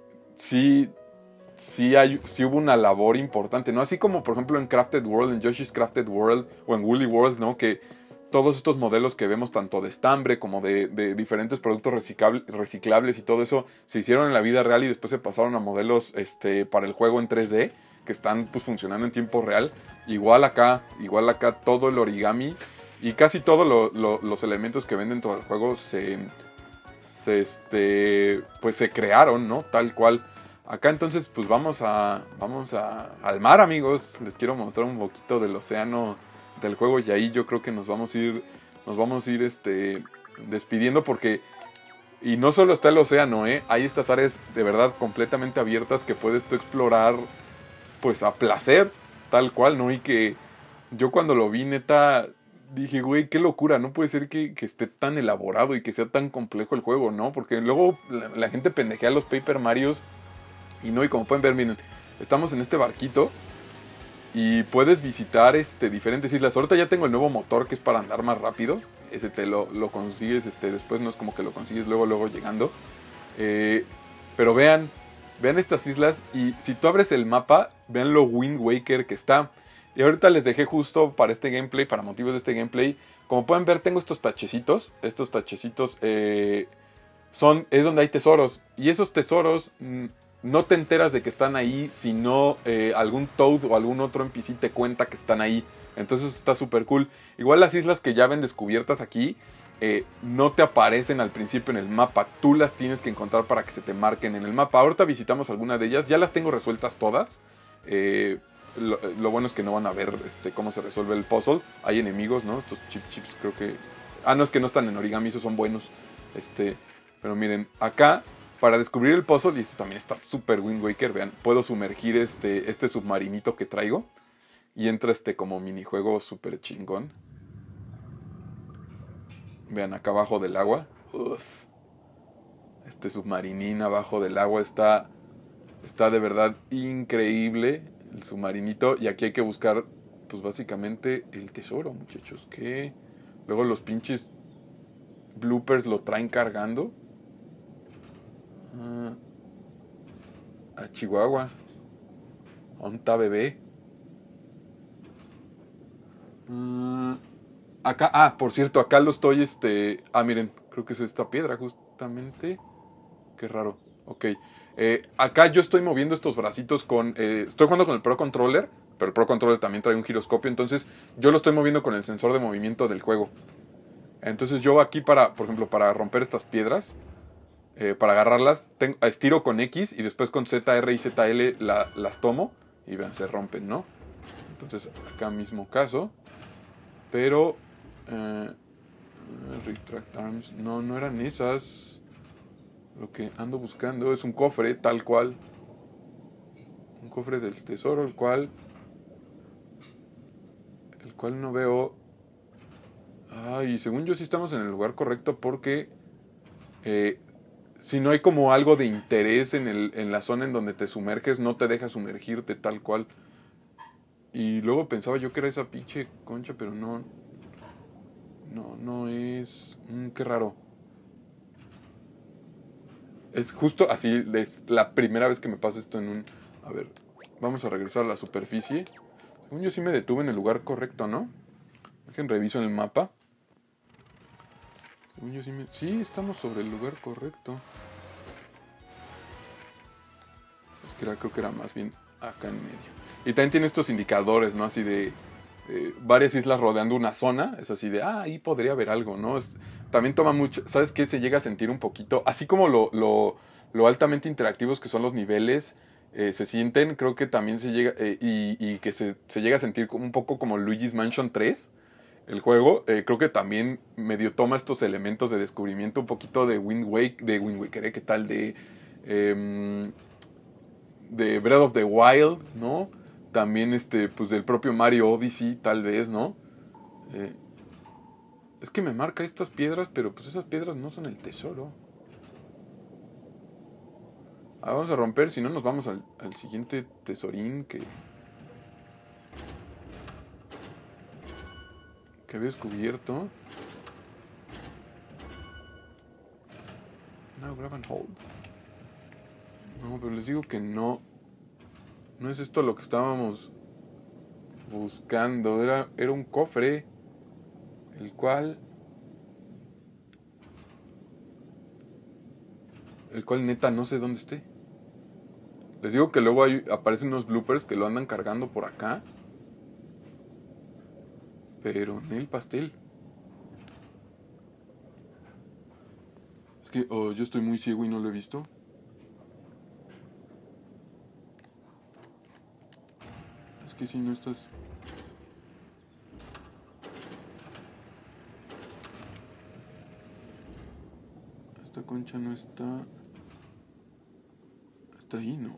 S1: sí, sí, hay, sí hubo una labor importante, ¿no? Así como, por ejemplo, en Crafted World, en Yoshi's Crafted World o en Woolly World, ¿no? Que todos estos modelos que vemos, tanto de estambre como de, de diferentes productos reciclables, reciclables y todo eso, se hicieron en la vida real y después se pasaron a modelos este, para el juego en tres D, que están pues funcionando en tiempo real. Igual acá, igual acá todo el origami y casi todos lo, lo, los elementos que ven dentro del juego se, se, este, pues se crearon, ¿no? Tal cual. Acá entonces pues vamos a, vamos a, al mar, amigos. Les quiero mostrar un poquito del océano del juego y ahí yo creo que nos vamos a ir, nos vamos a ir este, despidiendo porque... Y no solo está el océano, ¿eh? Hay estas áreas de verdad completamente abiertas que puedes tú explorar pues a placer, tal cual, ¿no? Y que yo cuando lo vi, neta, dije, güey, qué locura, no puede ser que, que esté tan elaborado y que sea tan complejo el juego, ¿no? Porque luego la, la gente pendejea a los Paper Marios y no, y como pueden ver, miren, estamos en este barquito y puedes visitar este, diferentes islas. Ahorita ya tengo el nuevo motor que es para andar más rápido, ese te lo, lo consigues, este, después no es como que lo consigues luego, luego llegando. Eh, pero vean, vean estas islas y si tú abres el mapa, vean lo Wind Waker que está. Y ahorita les dejé justo para este gameplay, para motivos de este gameplay. Como pueden ver, tengo estos tachecitos. Estos tachecitos eh, son, es donde hay tesoros. Y esos tesoros mmm, no te enteras de que están ahí, sino eh, algún Toad o algún otro N P C te cuenta que están ahí. Entonces eso está súper cool. Igual las islas que ya ven descubiertas aquí, Eh, no te aparecen al principio en el mapa. Tú las tienes que encontrar para que se te marquen en el mapa. Ahorita visitamos alguna de ellas. Ya las tengo resueltas todas. Eh, lo, lo bueno es que no van a ver este, cómo se resuelve el puzzle. Hay enemigos, ¿no? Estos chip chips creo que... Ah, no, es que no están en origami. Esos son buenos. Este, pero miren, acá para descubrir el puzzle, y esto también está súper Wind Waker. Vean, puedo sumergir este, este submarinito que traigo. Y entra este como minijuego súper chingón. Vean, acá abajo del agua. Uf. Este submarinín abajo del agua está, está de verdad increíble. El submarinito. Y aquí hay que buscar, pues básicamente, el tesoro, muchachos. Que luego los pinches bloopers lo traen cargando. Ah, a Chihuahua. ¿Onta bebé? Ah... Acá, ah, por cierto, acá lo estoy, este... Ah, miren, creo que es esta piedra justamente. Qué raro, ok. Eh, acá yo estoy moviendo estos bracitos con... Eh, estoy jugando con el Pro Controller, pero el Pro Controller también trae un giroscopio, entonces yo lo estoy moviendo con el sensor de movimiento del juego. Entonces yo aquí para, por ejemplo, para romper estas piedras, eh, para agarrarlas, tengo, estiro con X y después con Z R y Z L la, las tomo y vean, se rompen, ¿no? Entonces acá mismo caso, pero... Uh, retract arms. No, no eran esas. Lo que ando buscando es un cofre, tal cual. Un cofre del tesoro, el cual... El cual no veo... Ay, según yo sí estamos en el lugar correcto porque... Eh, si no hay como algo de interés en, el, en la zona en donde te sumerges, no te deja sumergirte tal cual. Y luego pensaba yo que era esa pinche concha, pero no. No, no es... Mmm, qué raro. Es justo así, es la primera vez que me pasa esto en un... A ver, vamos a regresar a la superficie. Según yo sí me detuve en el lugar correcto, ¿no? Dejen reviso en el mapa. Según yo sí me... Sí, estamos sobre el lugar correcto. Es que era, creo que era más bien acá en medio. Y también tiene estos indicadores, ¿no? Así de... Eh, varias islas rodeando una zona. Es así de, ah, ahí podría haber algo, ¿no? Es, también toma mucho... ¿Sabes qué? Se llega a sentir un poquito... Así como lo, lo, lo altamente interactivos que son los niveles... Eh, se sienten, creo que también se llega... Eh, y, y que se, se llega a sentir un poco como Luigi's Mansion tres... El juego, eh, creo que también medio toma estos elementos de descubrimiento, un poquito de Wind Waker, de Wind Waker, ¿eh? ¿Qué tal? De, eh, de Breath of the Wild, ¿no? También, este, pues del propio Mario Odyssey, tal vez, ¿no? Eh, es que me marca estas piedras, pero pues esas piedras no son el tesoro. Ah, vamos a romper, si no nos vamos al, al siguiente tesorín que... que había descubierto. No, grab and hold. No, pero les digo que no. No es esto lo que estábamos buscando. Era, era un cofre. El cual... El cual neta no sé dónde esté. Les digo que luego hay, aparecen unos bloopers que lo andan cargando por acá. Pero en el pastel. Es que oh, yo estoy muy ciego y no lo he visto. Es que si no estás... Esta concha no está... Está ahí, ¿no?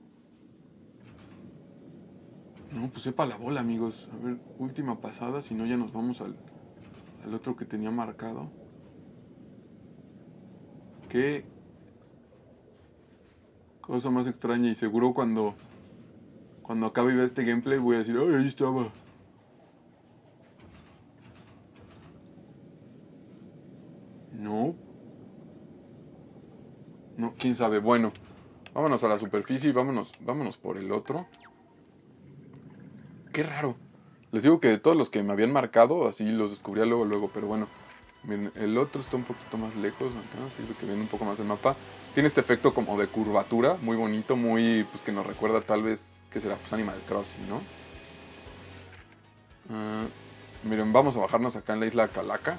S1: No, pues sepa la bola, amigos. A ver, última pasada, si no ya nos vamos al, al otro que tenía marcado. Qué cosa más extraña, y seguro cuando cuando acabe y vea este gameplay voy a decir, ¡ay, ahí estaba! No. No, quién sabe. Bueno, vámonos a la superficie y vámonos, vámonos por el otro. Qué raro. Les digo que de todos los que me habían marcado, así los descubría luego, luego, pero bueno. Miren, el otro está un poquito más lejos, acá, sirve que viene un poco más el mapa. Tiene este efecto como de curvatura, muy bonito, muy, pues que nos recuerda tal vez, que será, pues Animal Crossing, ¿no? Uh, miren, vamos a bajarnos acá en la isla Calaca.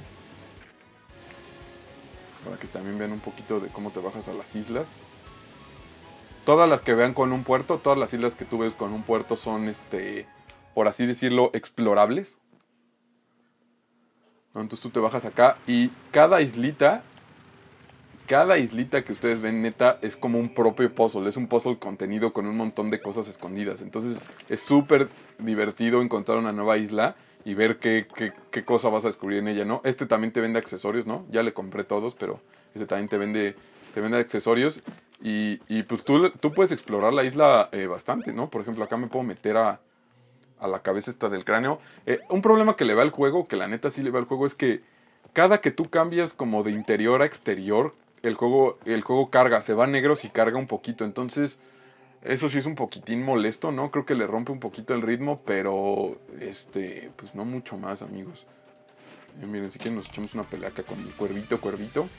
S1: Para que también vean un poquito de cómo te bajas a las islas. Todas las que vean con un puerto, todas las islas que tú ves con un puerto son, este, por así decirlo, explorables. Entonces tú te bajas acá y cada islita, cada islita que ustedes ven neta es como un propio puzzle. Es un puzzle contenido con un montón de cosas escondidas. Entonces es súper divertido encontrar una nueva isla y ver qué, qué, qué cosa vas a descubrir en ella, ¿no? Este también te vende accesorios, ¿no? Ya le compré todos, pero este también te vende, te vende accesorios. Y, y pues tú, tú puedes explorar la isla eh, bastante, ¿no? Por ejemplo, acá me puedo meter a... a la cabeza esta del cráneo. Eh, un problema que le va al juego, que la neta sí le va al juego, es que cada que tú cambias como de interior a exterior, el juego, el juego carga, se va a negros y carga un poquito. Entonces, eso sí es un poquitín molesto, ¿no? Creo que le rompe un poquito el ritmo, pero, este, pues no mucho más, amigos. Eh, miren, si quieren nos echamos una pelea acá con el cuervito, cuervito.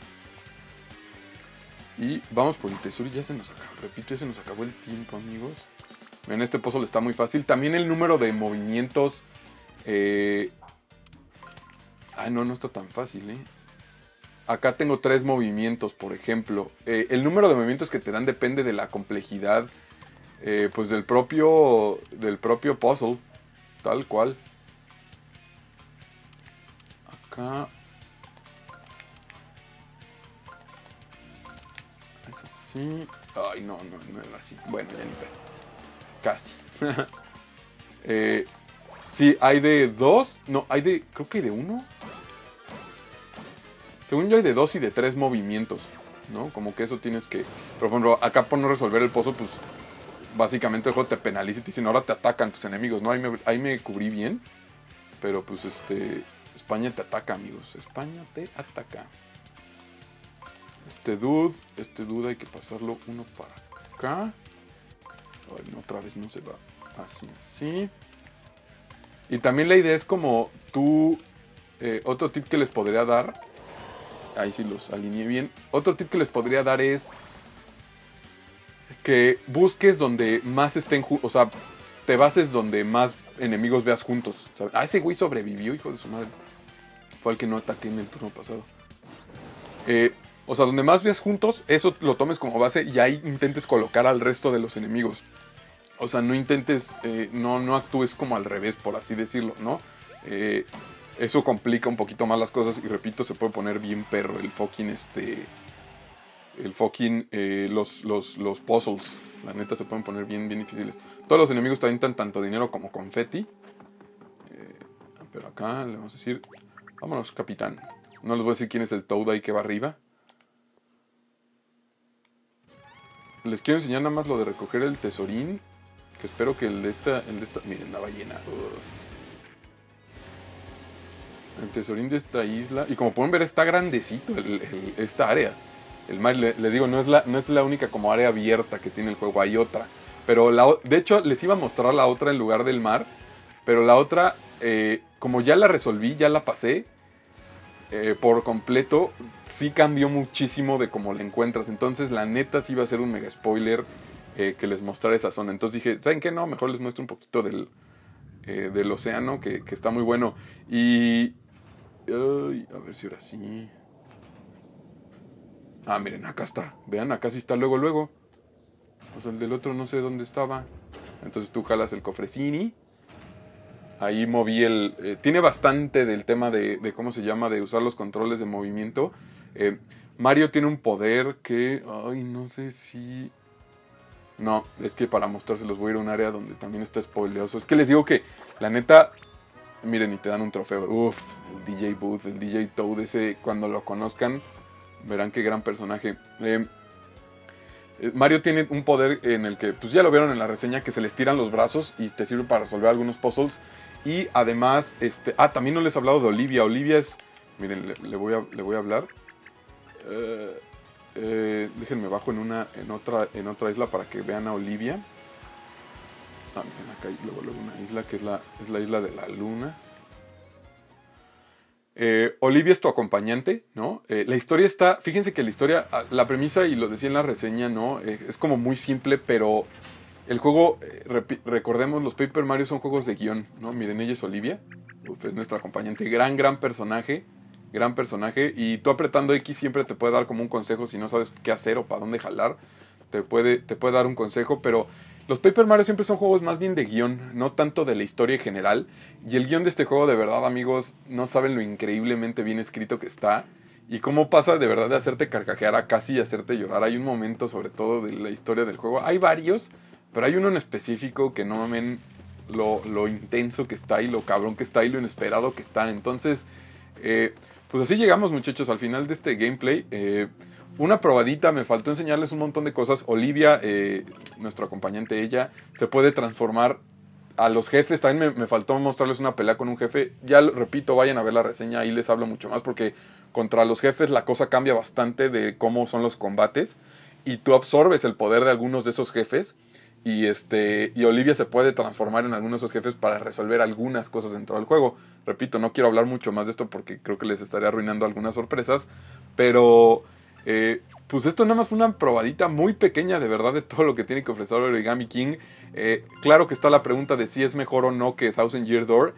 S1: Y vamos por el tesoro y ya se nos acabó, repito, ya se nos acabó el tiempo, amigos. En este puzzle está muy fácil. También el número de movimientos... Eh... Ay, no, no está tan fácil, ¿eh? Acá tengo tres movimientos, por ejemplo. Eh, el número de movimientos que te dan depende de la complejidad, eh, pues del propio, del propio puzzle. Tal cual. Acá... Es así. Ay, no, no, no era así. Bueno, ya ni pedo. Casi. eh, sí, hay de dos. No, hay de... Creo que hay de uno. Según yo hay de dos y de tres movimientos. ¿no? Como que eso tienes que... Por ejemplo, acá por no resolver el pozo, pues básicamente el juego te penaliza y te dicen, ahora te atacan tus enemigos, ¿no? Ahí me, ahí me cubrí bien, pero pues este... España te ataca, amigos. España te ataca. Este dude, este dude hay que pasarlo uno para acá. Ay, no, otra vez no se va. Así, así. Y también la idea es como tú... Eh, otro tip que les podría dar... Ahí sí los alineé bien. Otro tip que les podría dar es... que busques donde más estén... O sea, te bases donde más enemigos veas juntos. ¿Sabes? Ah, ese güey sobrevivió, hijo de su madre. Fue el que no ataqué en el turno pasado. Eh... O sea, donde más veas juntos, eso lo tomes como base y ahí intentes colocar al resto de los enemigos. O sea, no intentes, eh, no, no actúes como al revés, por así decirlo, ¿no? Eh, eso complica un poquito más las cosas y repito, se puede poner bien perro el fucking, este... El fucking, eh, los, los, los puzzles. La neta se pueden poner bien, bien difíciles. Todos los enemigos te avientan tanto dinero como confeti. Eh, pero acá le vamos a decir, vámonos, capitán. No les voy a decir quién es el Toad ahí que va arriba. Les quiero enseñar nada más lo de recoger el tesorín. Que espero que el de esta... El de esta miren, la ballena. Uf. El tesorín de esta isla. Y como pueden ver está grandecito el, el, esta área. El mar, les le digo, no es, la, no es la única como área abierta que tiene el juego. Hay otra. Pero la, de hecho les iba a mostrar la otra en lugar del mar. Pero la otra, eh, como ya la resolví, ya la pasé. Eh, por completo, sí cambió muchísimo de cómo la encuentras. Entonces la neta sí iba a ser un mega spoiler eh, que les mostrara esa zona. Entonces dije, ¿saben qué? No, mejor les muestro un poquito del, eh, del océano, que, que está muy bueno. Y... Ay, a ver si ahora sí... Ah, miren, acá está. Vean, acá sí está luego, luego. O sea, el del otro no sé dónde estaba. Entonces tú jalas el cofrecini. Ahí moví el... Eh, tiene bastante del tema de, de... ¿Cómo se llama? De usar los controles de movimiento. Eh, Mario tiene un poder que... Ay, no sé si... No, es que para mostrárselos voy a ir a un área donde también está spoileoso. Es que les digo que, la neta... Miren, y te dan un trofeo. Uf, el D J Booth, el D J Toad. Ese, cuando lo conozcan, verán qué gran personaje. Eh... Mario tiene un poder en el que, pues ya lo vieron en la reseña, que se les tiran los brazos y te sirve para resolver algunos puzzles. Y además, este... Ah, también no les he hablado de Olivia. Olivia es... Miren, le, le, voy, a, le voy a hablar. Eh, eh, déjenme bajo en una en otra en otra isla para que vean a Olivia. Ah, miren, acá hay luego, luego una isla que es la, es la isla de la luna. Eh, Olivia es tu acompañante, ¿no? Eh, la historia está... Fíjense que la historia... La premisa, y lo decía en la reseña, ¿no? Eh, es como muy simple, pero... El juego... Eh, recordemos, los Paper Mario son juegos de guión, ¿no? Miren, ella es Olivia. Uf, es nuestra acompañante. Gran, gran personaje. Gran personaje. Y tú apretando X siempre te puede dar como un consejo si no sabes qué hacer o para dónde jalar. Te puede, te puede dar un consejo, pero... Los Paper Mario siempre son juegos más bien de guión, no tanto de la historia en general. Y el guión de este juego, de verdad, amigos, no saben lo increíblemente bien escrito que está. Y cómo pasa de verdad de hacerte carcajear a casi hacerte llorar. Hay un momento, sobre todo, de la historia del juego. Hay varios, pero hay uno en específico que no mamen lo, lo intenso que está y lo cabrón que está y lo inesperado que está. Entonces, eh, pues así llegamos, muchachos, al final de este gameplay. Eh... Una probadita, me faltó enseñarles un montón de cosas. Olivia, eh, nuestro acompañante, ella se puede transformar a los jefes. También me, me faltó mostrarles una pelea con un jefe. Ya lo repito, vayan a ver la reseña, ahí les hablo mucho más. Porque contra los jefes la cosa cambia bastante de cómo son los combates. Y tú absorbes el poder de algunos de esos jefes. Y, este, y Olivia se puede transformar en algunos de esos jefes para resolver algunas cosas dentro del juego. Repito, no quiero hablar mucho más de esto porque creo que les estaría arruinando algunas sorpresas. Pero... Eh, pues esto nada más fue una probadita muy pequeña de verdad de todo lo que tiene que ofrecer Origami King. Eh, claro que está la pregunta de si es mejor o no que Thousand Year Door.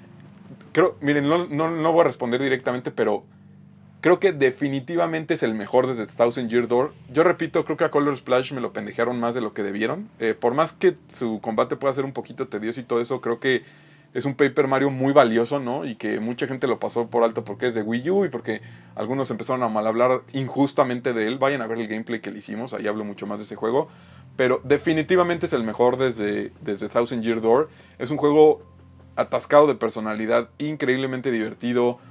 S1: Creo, miren, no, no, no voy a responder directamente, pero creo que definitivamente es el mejor desde Thousand Year Door. Yo repito, creo que a Color Splash me lo pendejearon más de lo que debieron. Eh, por más que su combate pueda ser un poquito tedioso y todo eso, creo que es un Paper Mario muy valioso, ¿no? Y que mucha gente lo pasó por alto porque es de Wii U y porque algunos empezaron a mal hablar injustamente de él. Vayan a ver el gameplay que le hicimos, ahí hablo mucho más de ese juego. Pero definitivamente es el mejor desde, desde Thousand Year Door. Es un juego atascado de personalidad, increíblemente divertido,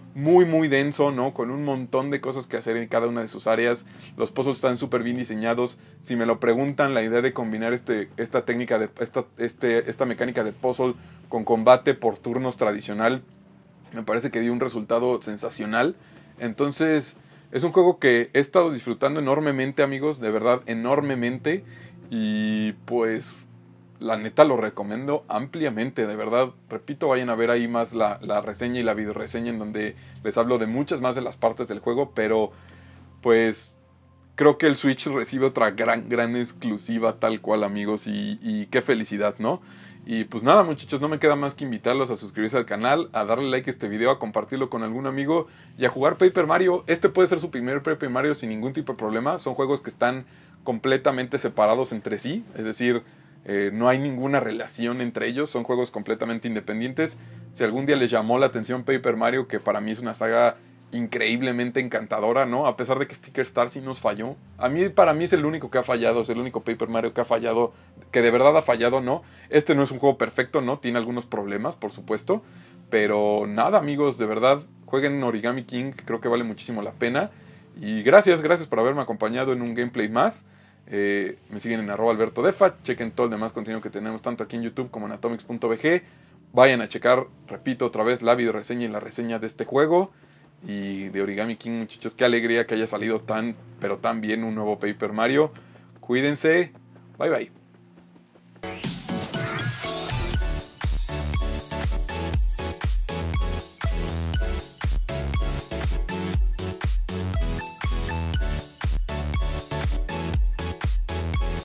S1: muy muy denso, ¿no? Con un montón de cosas que hacer en cada una de sus áreas. Los puzzles están súper bien diseñados. Si me lo preguntan, la idea de combinar este, esta técnica de esta, este, esta mecánica de puzzle con combate por turnos tradicional, me parece que dio un resultado sensacional. Entonces, es un juego que he estado disfrutando enormemente, amigos, de verdad, enormemente. Y pues, la neta lo recomiendo ampliamente, de verdad. Repito, vayan a ver ahí más la, la reseña y la videoreseña en donde les hablo de muchas más de las partes del juego. Pero, pues, creo que el Switch recibe otra gran, gran exclusiva tal cual, amigos. Y, y qué felicidad, ¿no? Y pues nada, muchachos, no me queda más que invitarlos a suscribirse al canal, a darle like a este video, a compartirlo con algún amigo y a jugar Paper Mario. Este puede ser su primer Paper Mario sin ningún tipo de problema. Son juegos que están completamente separados entre sí, es decir, eh, no hay ninguna relación entre ellos, son juegos completamente independientes. Si algún día les llamó la atención Paper Mario, que para mí es una saga increíblemente encantadora, ¿no? A pesar de que Sticker Star sí nos falló. A mí, para mí es el único que ha fallado, es el único Paper Mario que ha fallado, que de verdad ha fallado, ¿no? Este no es un juego perfecto, ¿no? Tiene algunos problemas, por supuesto. Pero nada, amigos, de verdad, jueguen Origami King, creo que vale muchísimo la pena. Y gracias, gracias por haberme acompañado en un gameplay más. Eh, me siguen en arroba alberto defa, chequen todo el demás contenido que tenemos tanto aquí en YouTube como en atomics punto b g. Vayan a checar, repito otra vez, la video reseña y la reseña de este juego. Y de Origami King, muchachos, qué alegría que haya salido tan, pero tan bien un nuevo Paper Mario. Cuídense, bye bye.